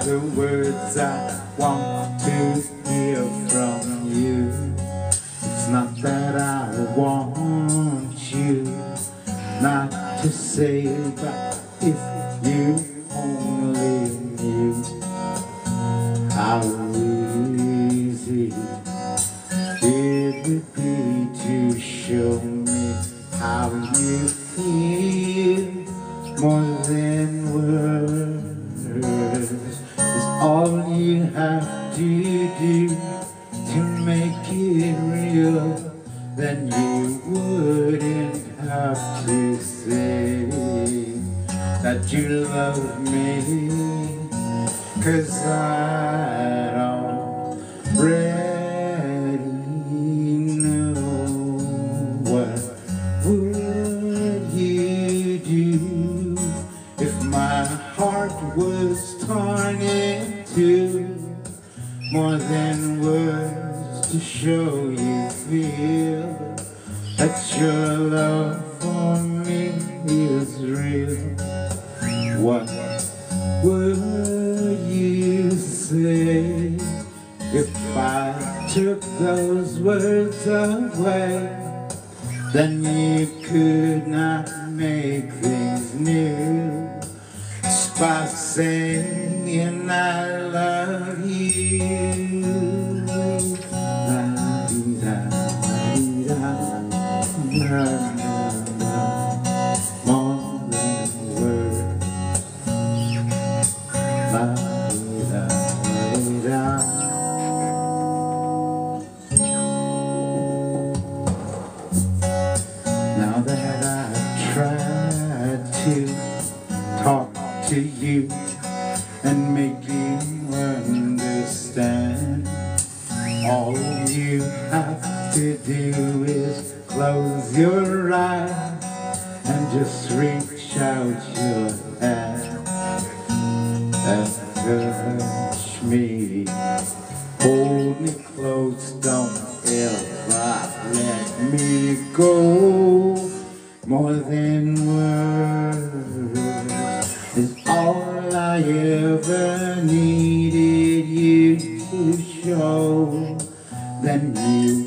the words I want to hear from you. It's not that I want you not to say, but if you only knew how easy it would be to show me how you feel more than words. It's all you have to do to make it real. Then you wouldn't have to say that you love me, 'cause I already know. What would you do if my heart was torn into more than words to show you feel that your love for me is real? What would you say if I took those words away? Then you could not make things new just by saying I love you. More than words. Now that I've tried to talk to you and make you understand, all you have to do is close your eyes and just reach out your hand and touch me. Hold me close, don't ever let me go. More than words is all I ever needed you to show. Then you